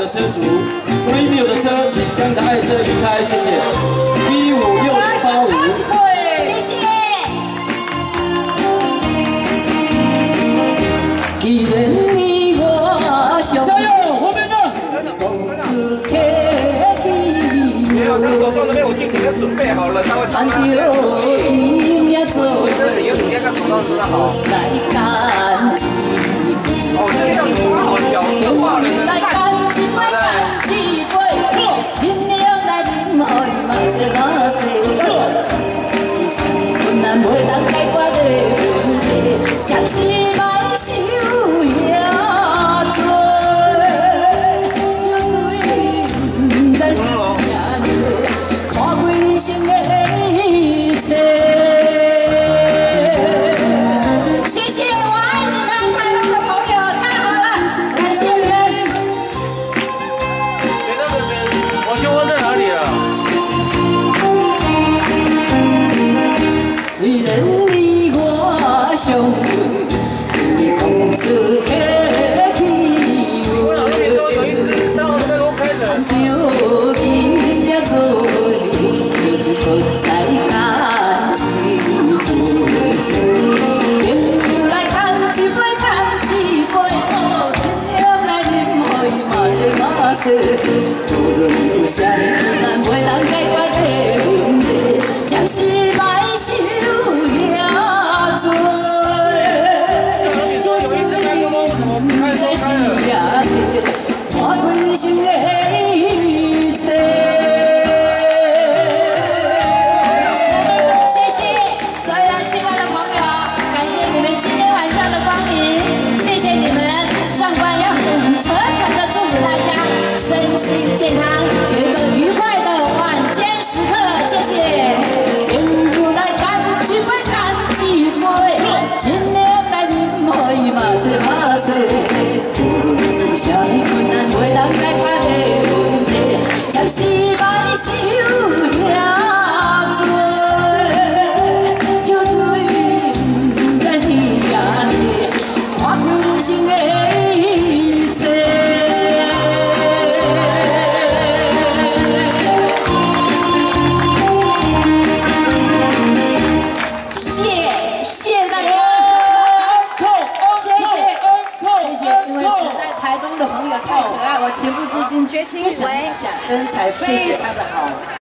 的车主 ，Premium 的车，请将你的爱车移开，谢谢。B5685， 谢谢。 既然你我相加油，后面的。 共此客去， 没有，他手上那边我今天都准备好了，他会看到今夜做伙，再干一杯。 哦，这样抓好小的话， 来干一杯，干一杯，尽量来饮下嘛些嘛些。有啥困难袂当解决的问题，暂时莫想遐多，酒醉不知听落，看过人生的一切。 谢谢，我爱你们台东的朋友，太好了，感谢你们。 那个谁，我兄弟在哪里啊？ 虽然你我相会，你共此客去， 我老跟你说，有一次张老师被公开的。 看到今夜做伙，就是不再干一杯。朋友来干一杯，干一杯，哦，尽量来饮下嘛些嘛些。无论有啥困难袂当解决的问题，暂时莫想遐多。就这样在天涯地，看过人生的一切。 谢谢所有亲爱的朋友，感谢你们今天晚上的光临，谢谢你们。上官要很诚恳的祝福大家身心健康，有一个愉快的晚间时刻，谢谢。 朋友来干一杯，干一杯，尽量来饮下嘛些嘛些。无论有啥困难袂当解决的问题，暂时莫想遐多。酒醉不知天涯地，看过人生的一切。 谢谢大家，谢谢，因为实在台东的朋友太可爱，我情不自禁就想一下， 身材非常的好。